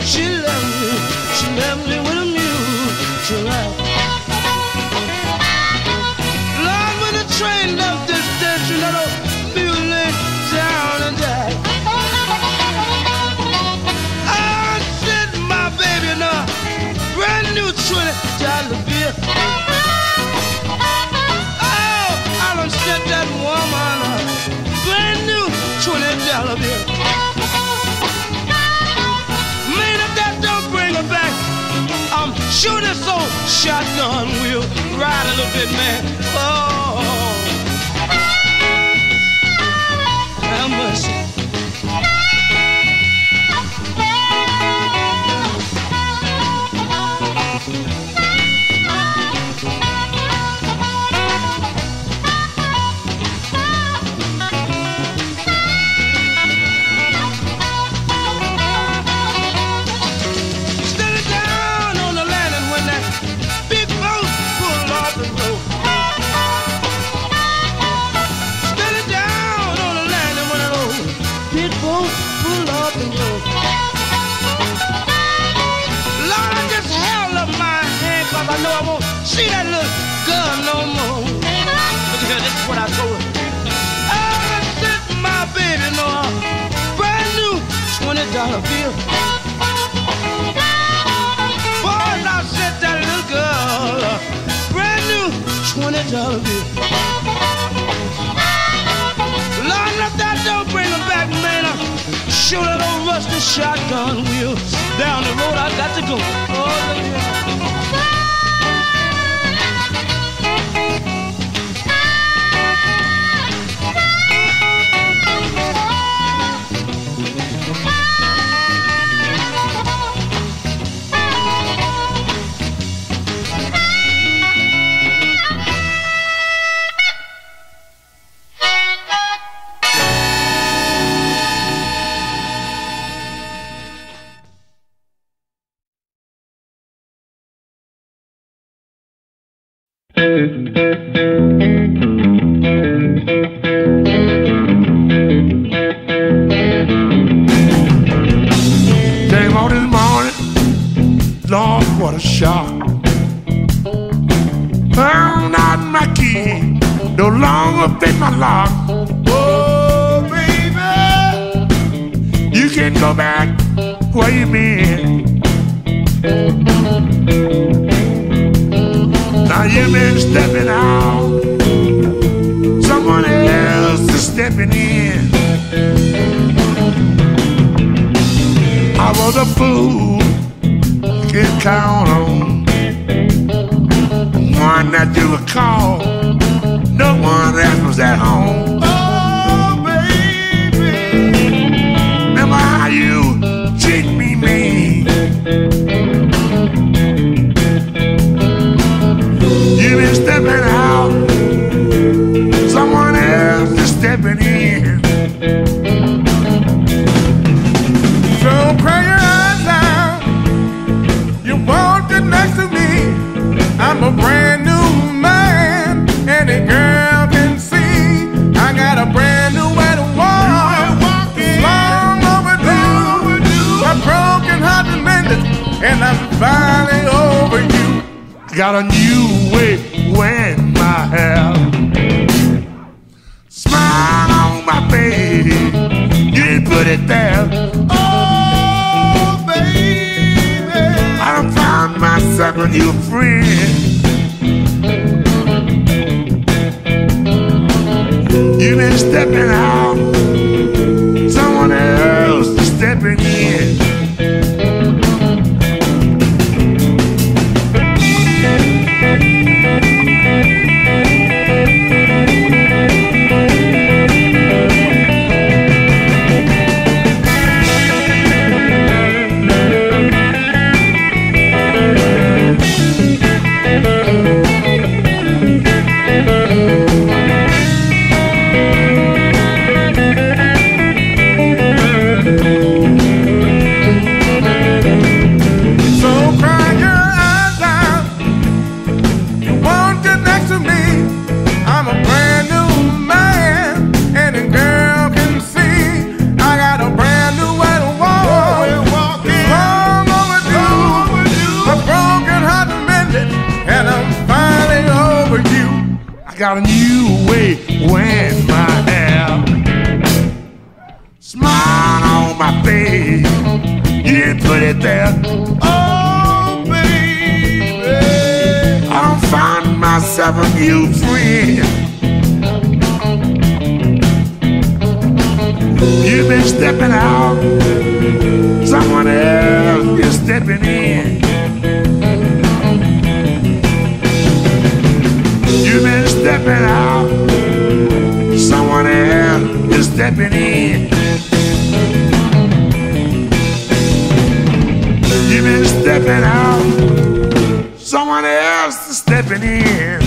She left me with a mutual right. Lord, when the train left this station, that old mule lay down and died. I sent my baby in a brand new $20 bill. Oh, I done sent that woman a brand new $20 bill. Man, if that don't bring her back, I'm sure this old shotgun will ride a little bit, man. Oh, have mercy. I know I won't see that little girl no more. Look here, this is what I told her. I sent my baby no a brand new $20 bill. Boys, I sent that little girl a brand new $20 bill. Lord, if that don't bring her back, man, shoot that old rusty shotgun wheel down the road I got to go. Oh, look here. Came on this morning, Lord, what a shock. Found out my key no longer fit my lock. Oh, baby, you can go back where you been. Now you've been stepping out, someone else is stepping in. I was a fool, you can count on one that you would call. No one else was at home. Oh, baby, remember how you treat me mean. You've been stepping out, someone else is stepping in. So cry your eyes out, you walking next to me. I'm a brand new man, any girl can see. I got a brand new way to walk, long overdue. A broken heart to mend it, and I'm finally over you. Got a new way wearing my hair, smile on my face, you didn't put it there. Oh, baby, I done found myself a new friend. You've been stepping out, someone else is stepping in. got a new way wearing my hair. Smile on my face, you put it there. Oh, baby, I don't find myself a new friend. You've been stepping out, someone else is stepping in. You've been stepping out, someone else is stepping in. You've been stepping out, someone else is stepping in.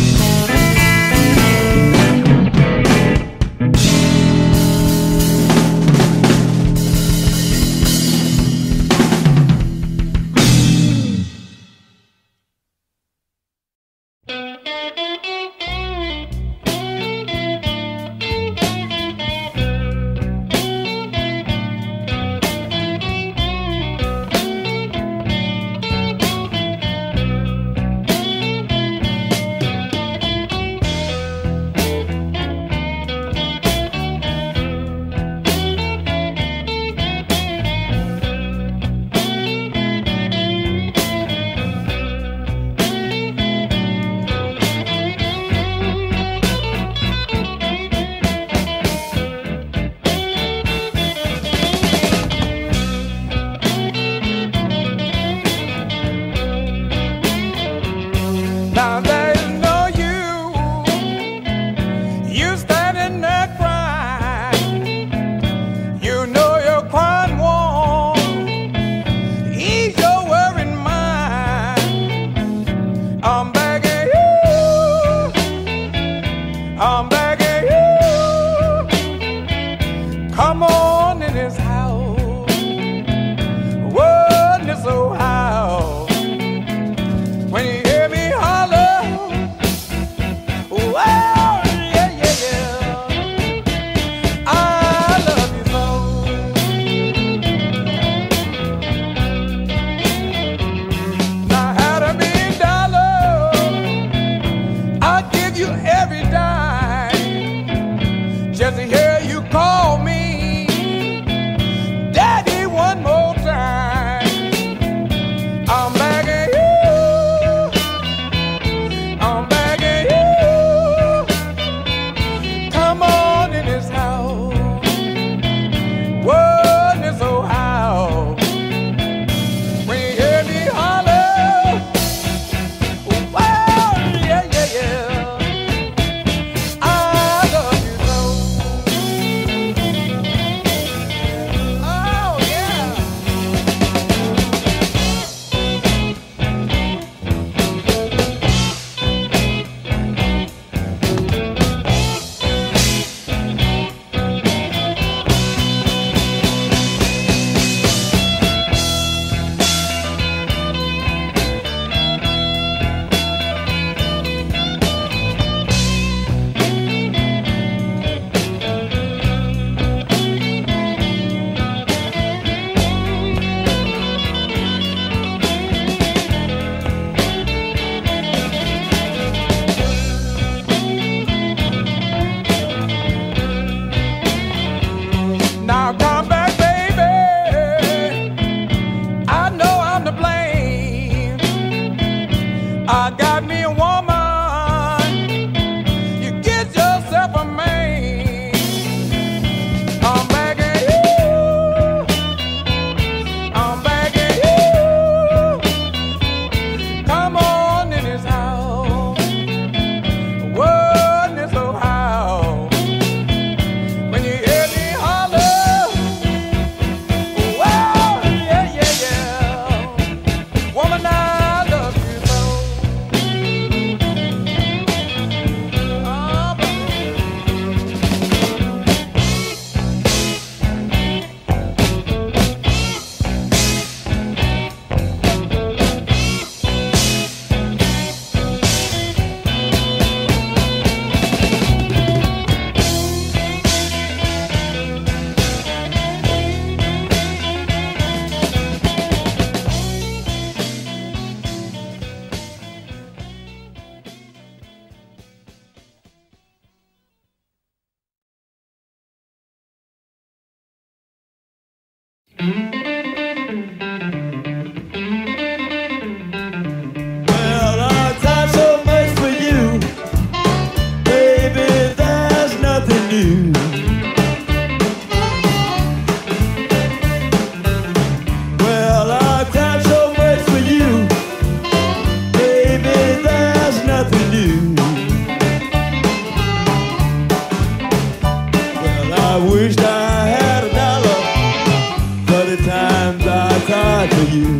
cried for you.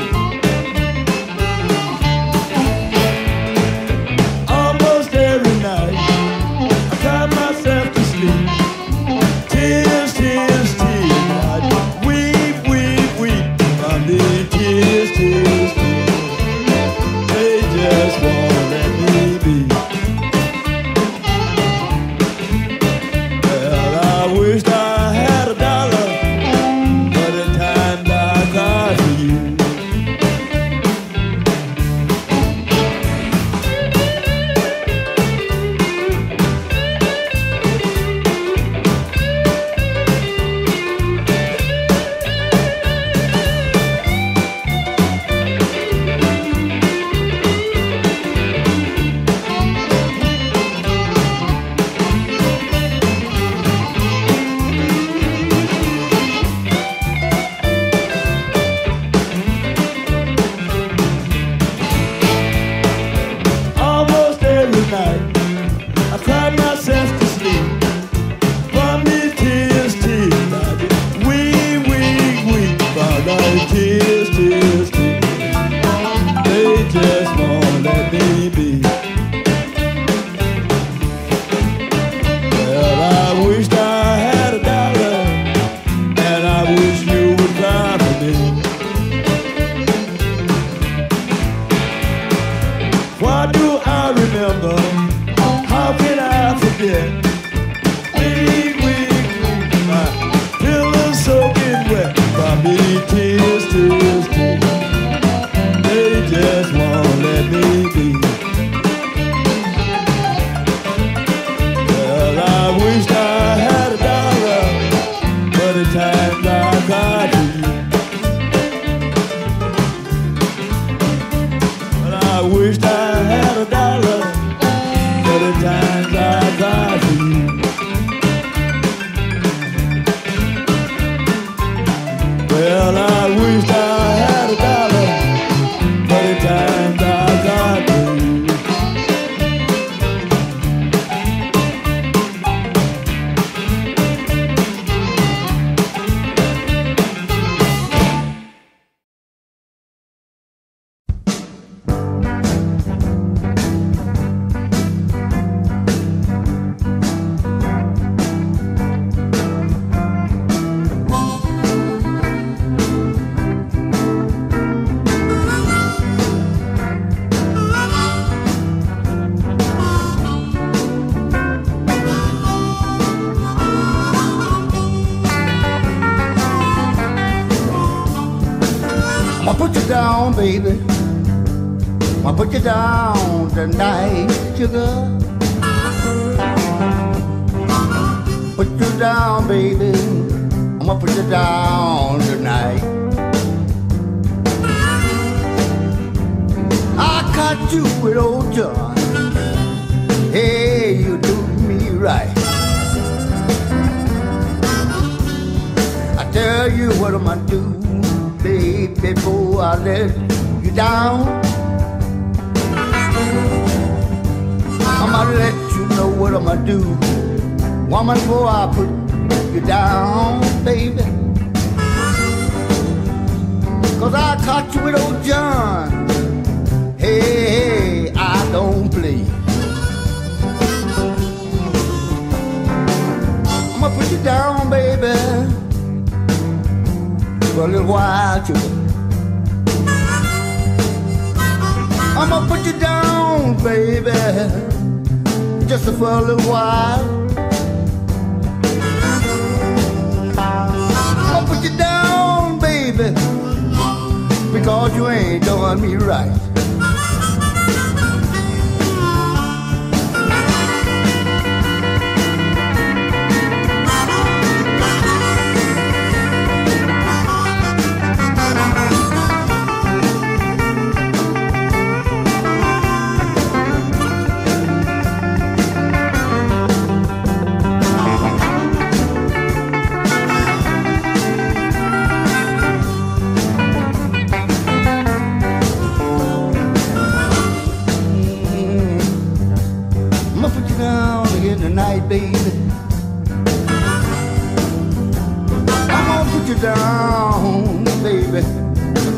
Almost every night I cried myself to sleep. Tears, tears, tears, I weep, weep, weep. I need tears, tears, tears. They just won't let me be. Well, I wished I had $1 for the times I cried for you. Almost every night I cried myself to sleep. From these tears, tears, I just weep, weep, weep. From those tears, tears, tears, they just won't let me be. Well, I wished I had $1, and I wish you would cry for me. Why do I remember? How can I forget? Weep, weep, weep. My pillow soaking wet. From me tears, tears, tears. They just won't let me be. Well, I wished I had $1 for the times I cried for you. But I wished I had $1 for the times I cried for you. Well, I wished I had $1 for the times I cried for you. I'ma put you down, baby. I'ma put you down tonight, sugar. Put you down, baby. I'ma put you down tonight. I caught you with old John. Hey, you do me right. I tell you what I'ma do, baby, before I let you down. I'ma let you know what I'ma do, woman, before I put you down, baby. 'Cause I caught you with old John. Hey, hey, I don't play. I'ma put you down, baby, for a little while, sugar. I'ma put you down, baby, just for a little while. I'ma put you down, baby, because you ain't doing me right.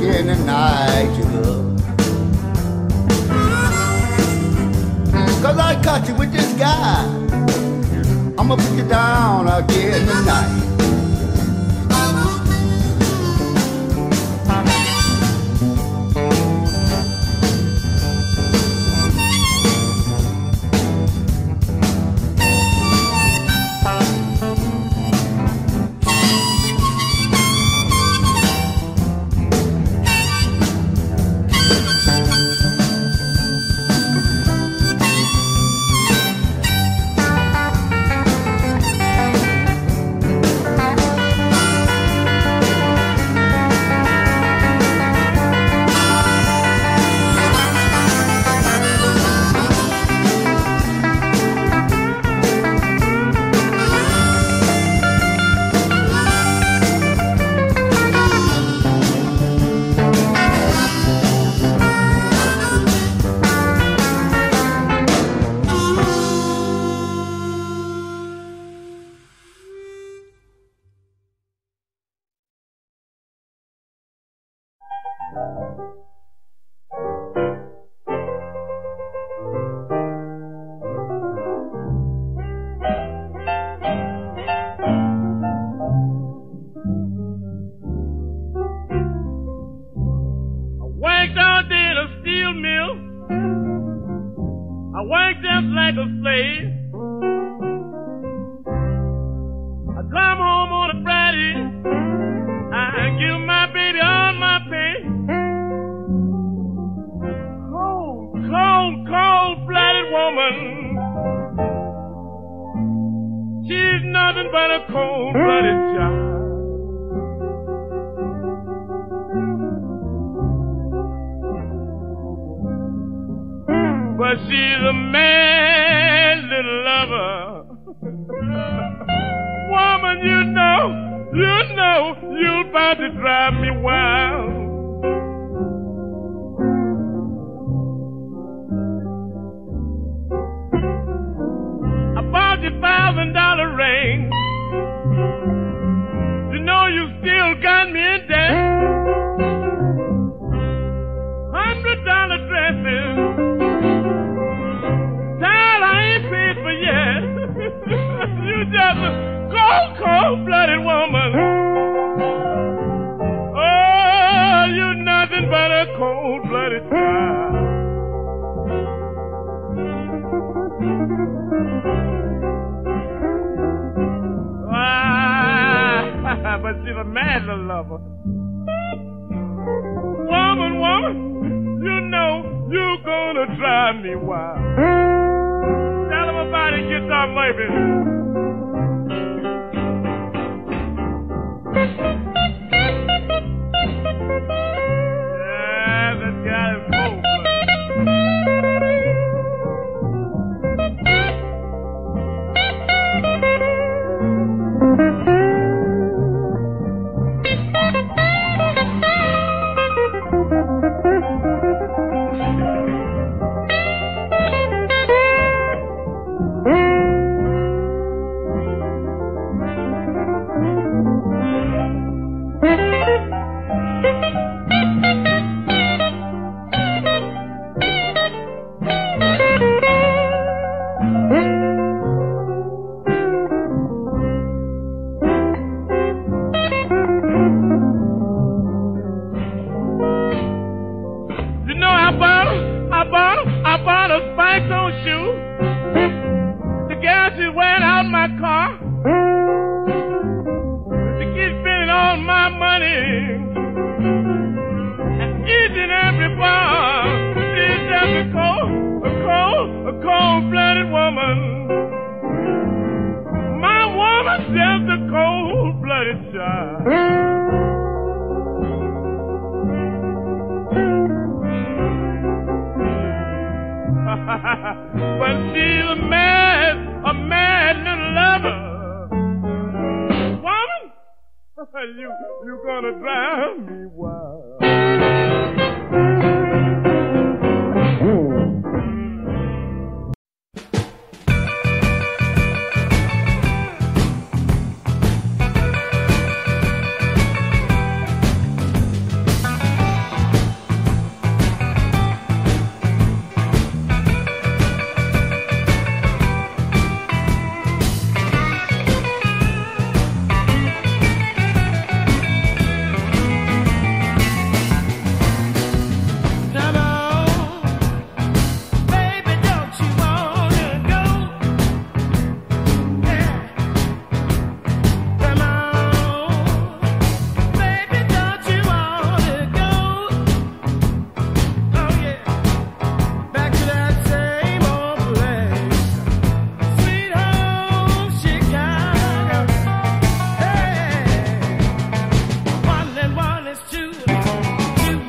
again tonight, sugar. 'Cause I caught you with this guy. I'ma put you down again tonight.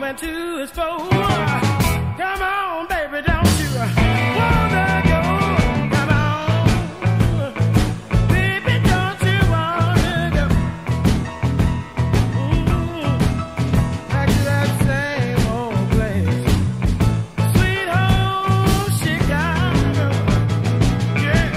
went to his foe. Come on, baby, don't you wanna go? Come on, baby, don't you wanna go? Back to that same old place, sweet home Chicago. Yeah,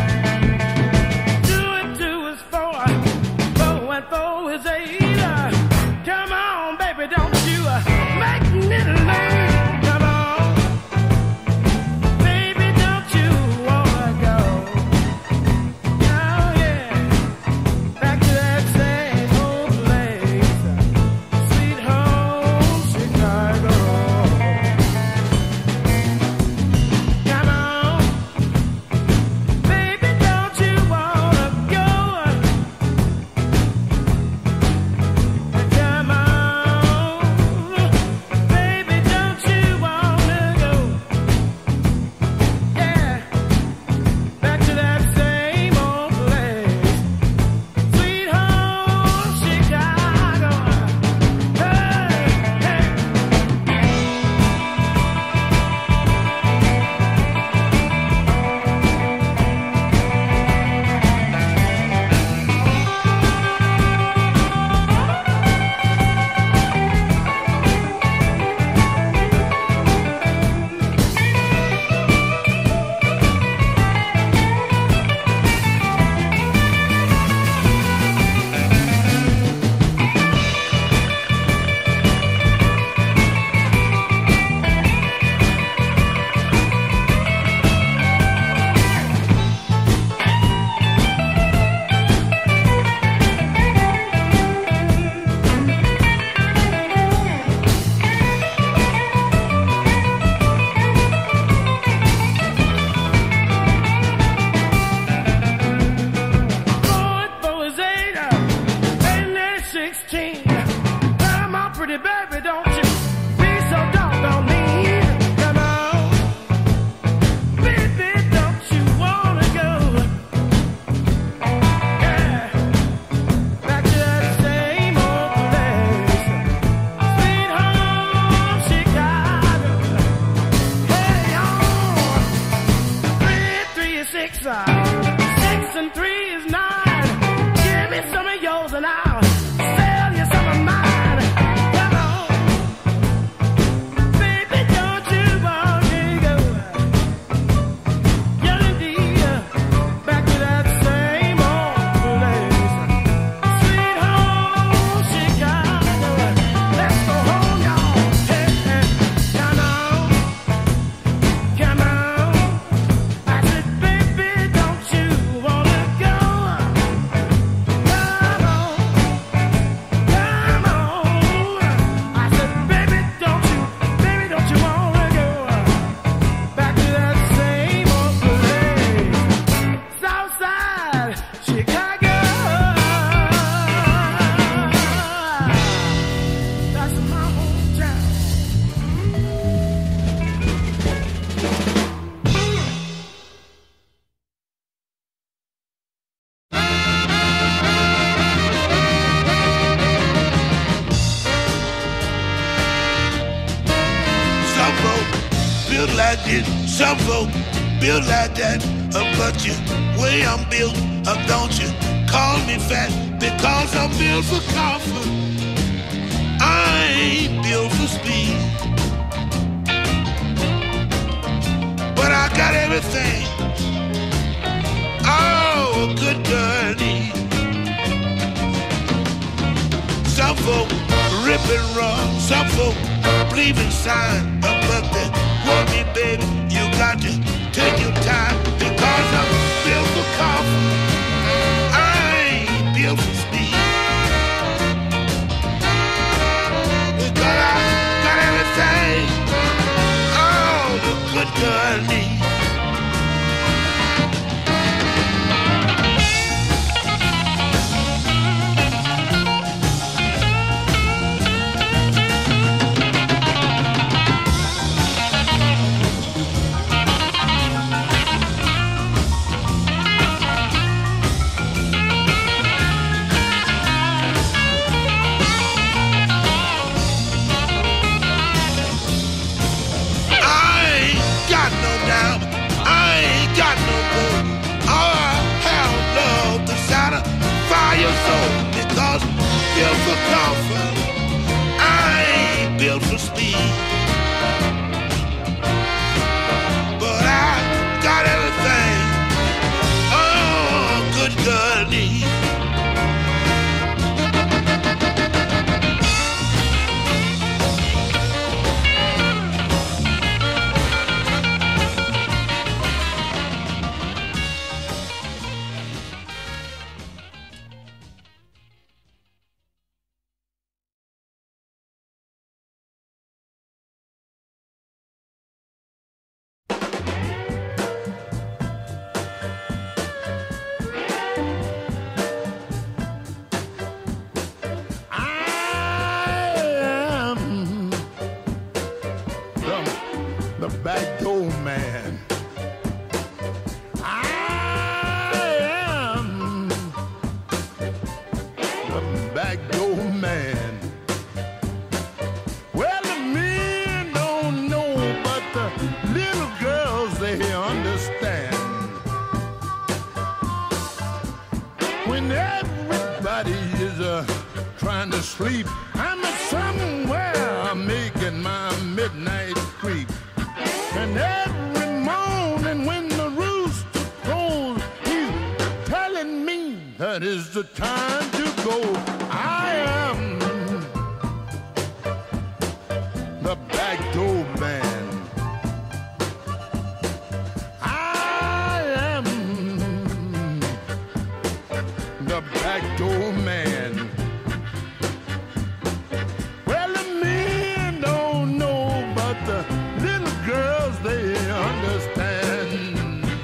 do it to his foe, foe and foe is eight. Come on, baby, don't you make me late. Come on, baby, don't you wanna go? Oh yeah, back to that same old place, sweet home Chicago. Come on, baby, don't you wanna go? Come on, baby, don't you wanna go? Yeah, back to that same old place, sweet home Chicago. Hey, hey. Boy is 8, and they're 16. Come on, pretty baby, don't you be so doggone mean. Come on, baby, don't you wanna go? Yeah, back to that same old place, sweet home Chicago. Hey, on 3 and 3 is 6, 6 and 3 is 9. Give me some of yours and I'll sell you some of mine. Come on, baby, don't you wanna go? Yeah, indeed, back to that same old place, sweet home Chicago. Let's go home, y'all. Hey, hey, come on, come on. I said, baby, don't you wanna go? Come on, come on. I said, baby, don't you wanna go? Back to that same old place, Southside Chicago. That's my hometown. Some folk build like this, some folk build like that. But you, way I'm built up, don't you call me fat because I'm built for comfort. I ain't built for speed, but I got everything. Oh, a good girl needs. Some folk rip and run, some folk believe in sign. But they want me, baby, you got to take your time because I'm built for comfort. I ain't built for speed, but I got everything. Oh, the good girl needs. golfer. I ain't built for speed, but I got everything a good girl needs. The back door man. I am the back door man. Well, the men don't know, but the little girls, they understand. When everybody is trying to sleep, I'm somewhere making my midnight creep. And every morning when the rooster crows, he's telling me that is the time to go. I am the back door man. I am the back door man. Well, the men don't know, but the little girls, they understand.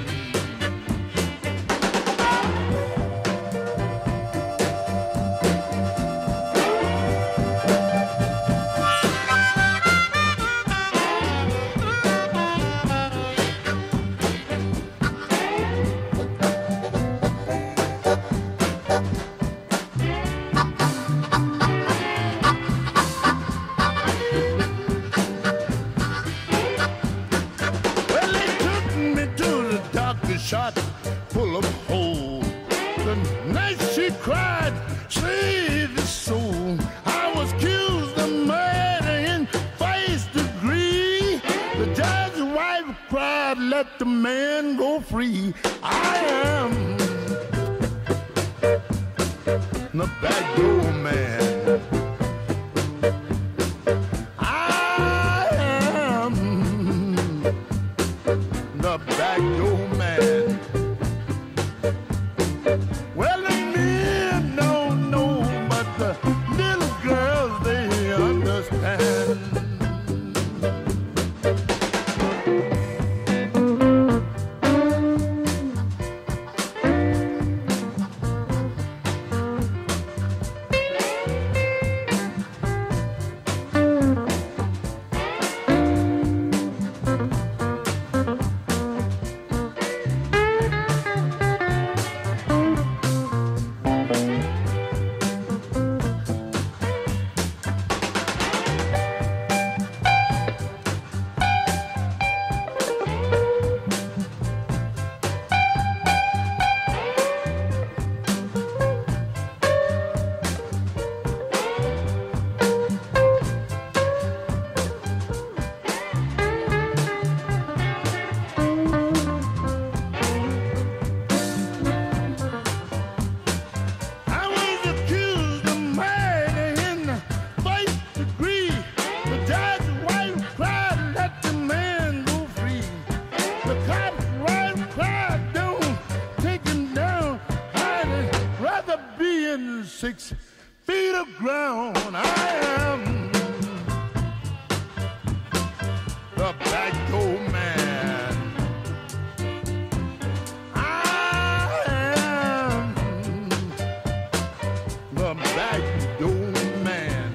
Shot full of holes. The night she cried, save his soul. I was accused of murder in first degree. The judge's wife cried, let the man go free. I am the back door man. I am the back door man. Well, the men don't know, but the little girls, they understand. in 6 feet of ground. I am the back door man. I am the back door man.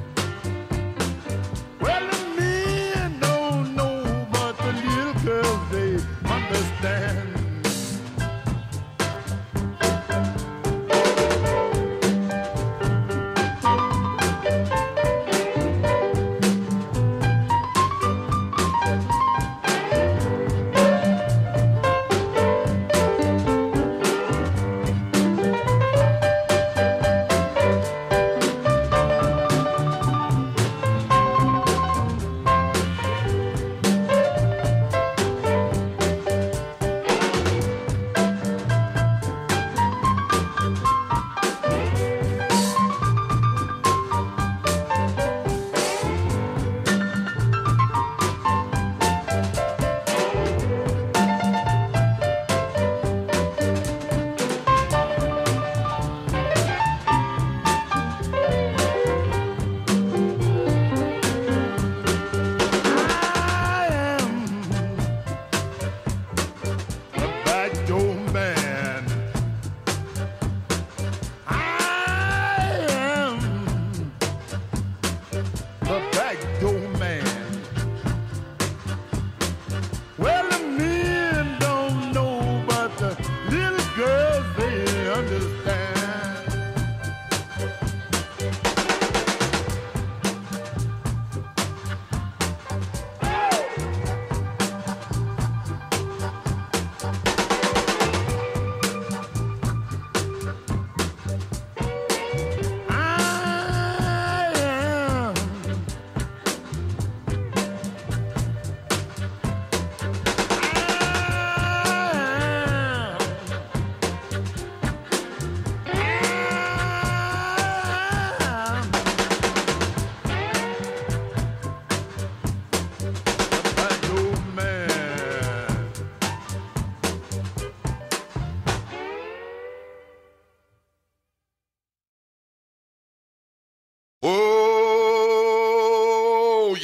Well, the men don't know, but the little girls, they understand.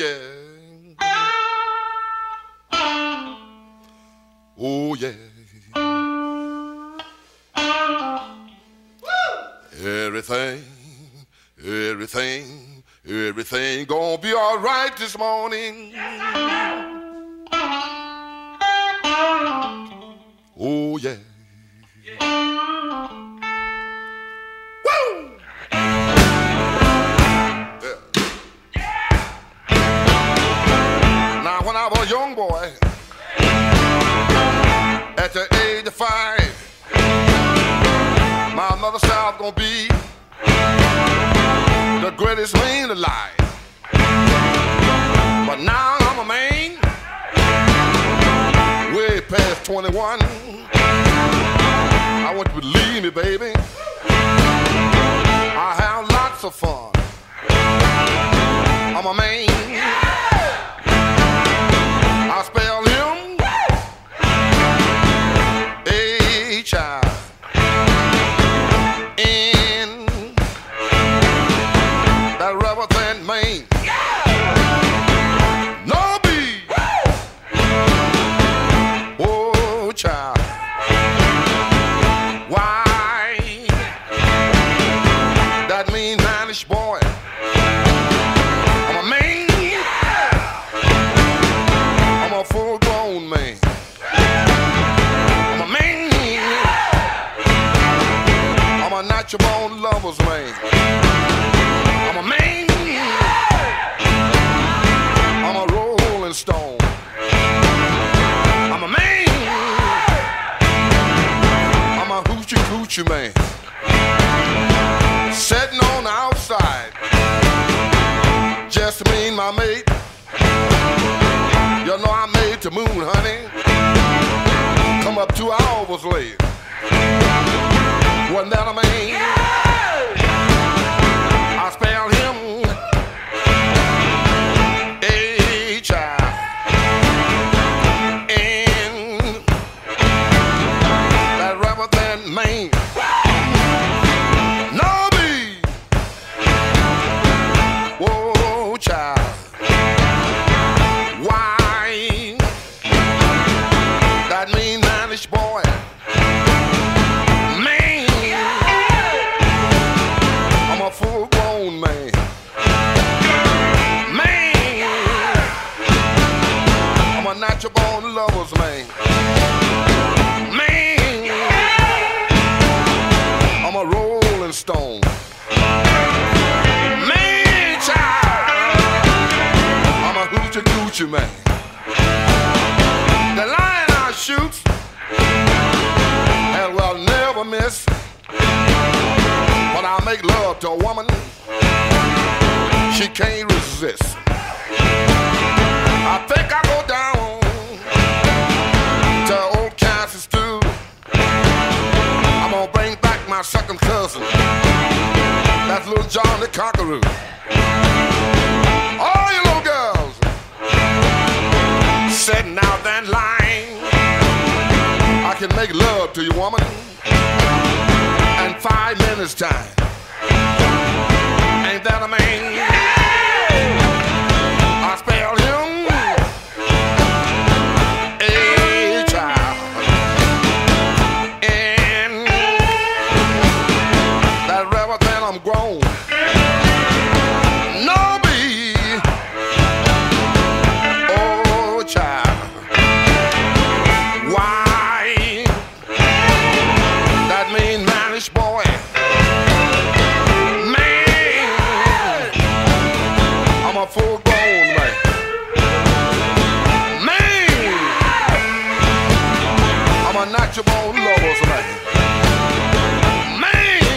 yeah. Oh, yeah. Everything gonna be all right this morning. Oh, yeah. Woo! Yeah. Now, when I was a young boy, at the age of 5, my mother said I was gonna be the greatest man alive. But now I'm a man, way past 21. I want you to believe me, baby, I have lots of fun. I'm a man. I spell him H-I-N, that rubber thin man. No B. Oh, child. Why? That mean manish boy. I'm a man. I'm a full-grown man. I'm a man. I'm a natural-born lover's man. I'm a man. I'm a rolling stone. I'm a man. I'm a hoochie coochie man. Sitting on the outside, just me and my mate. You know I made the moon, honey. Come up 2 hours late. Wasn't that a man? I spelled him H-I-N, that rubber thin man. No B. Whoa, child. Why? That mean manish boy. Man. I'm a full-grown man. Man. I'm a natural-born lover's man. Man. I'm a rolling stone. Man, child. I'm a hoochie coochie man. The lion I shoot and will never miss. When I make love to a woman, she can't resist. I think I go down to old Kansas too. I'm gonna bring back my second cousin, that's little John the Conqueror. All you little girls sitting out that line, I can make love to you, woman, in 5 minutes time. Ain't that a man? I spell him H-I-N, that rubber thin I'm grown. No B. Oh, child. Why? That mean manish boy. Man. I'm a full-grown man. Man. I'm a natural-born lover's man. Man.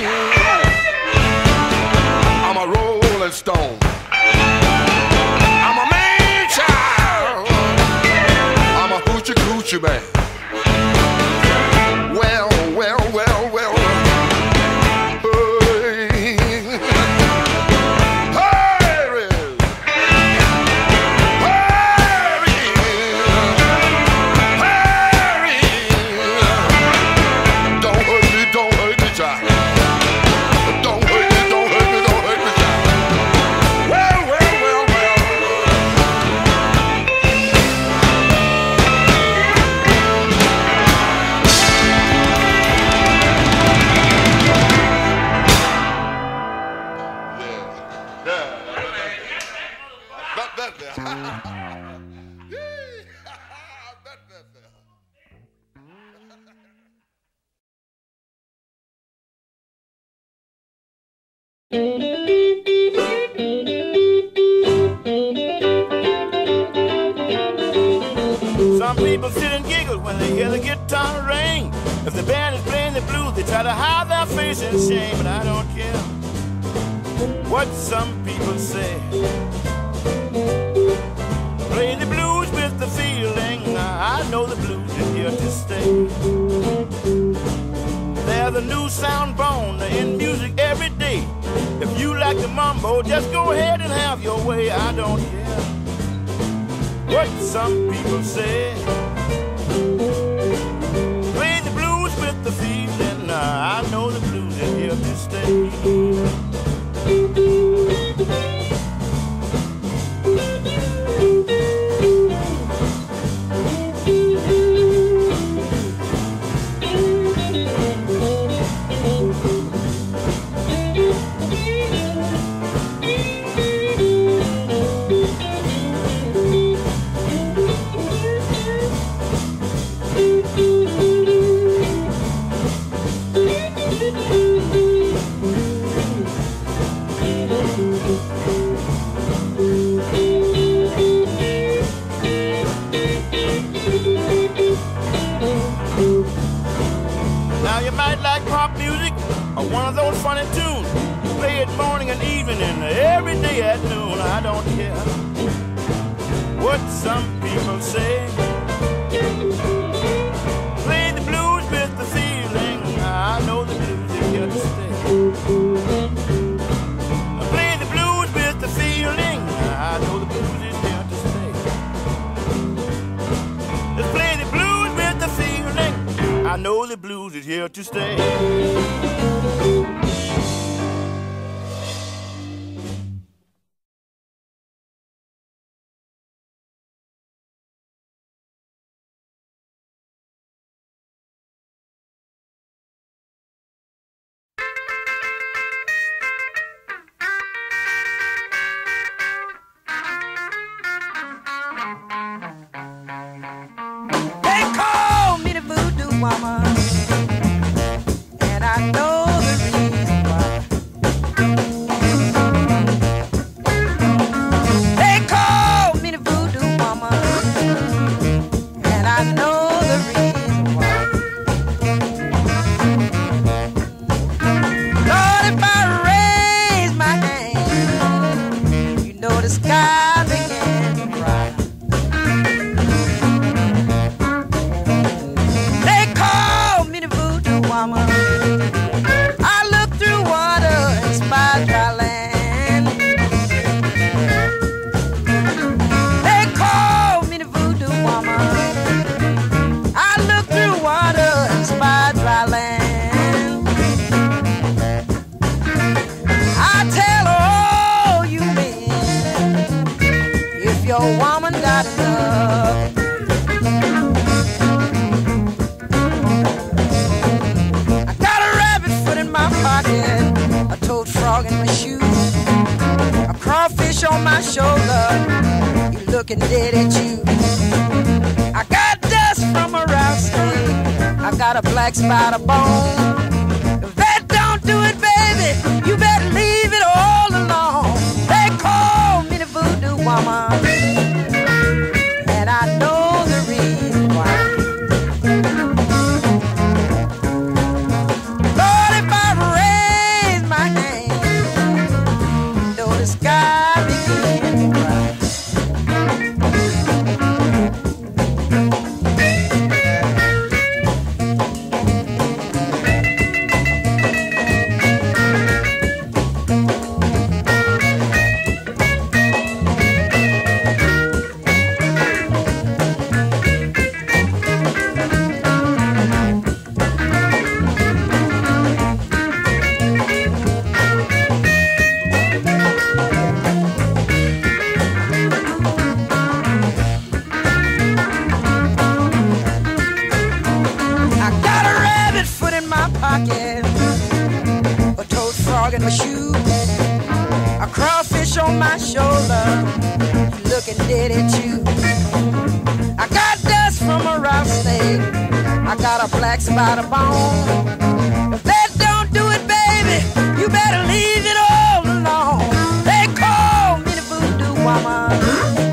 I'm a rolling stone. I'm a man child. I'm a hoochie coochie man. Well, well, well, well. Hey. Hurry. Hurry. Hurry. Don't hurt me, child. Don't hurt me, child. Well, well, well, well. there. Some people sit and giggle when they hear the guitar ring. If the band is playing the blues, they try to hide their face in shame. But I don't care what some people say. Play the blues with the feeling. I know the blues is here to stay. There's a new sound born in music every day. If you like the mambo, just go ahead and have your way. I don't care what some people say. Play the blues with the feeling. I know the blues is here to stay. Now you might like pop music or one of those funny tunes. Play it morning and evening and every day at noon. I don't care what some people say. Play the blues with the feeling. I know the blues is here to stay. Play the blues with the feeling. I know the blues is here to stay. Let's play the blues with the feeling. I know the blues is here to stay. They call me the voodoo woman, and I know the reason why. They call me the voodoo woman, and I know the reason why. Lord, if I raise my hand, you know the sky began to cry. I look through water and spy dry land. They call me the voodoo woman. I look through water and spy dry land. I tell all you men, if your woman got love, a toad frog in my shoe, a crawfish on my shoulder, you looking dead at you. I got dust from a rattlesnake, I got a black spider bone. If that don't do it, baby, you better leave it all alone. They call me the voodoo woman, and I know the reason why. A toad frog in my shoe, a crawfish on my shoulder, you looking dead at you. I got dust from a rattlesnake. I got a black spider bone. If that don't do it, baby, you better leave it all alone. They call me the voodoo woman.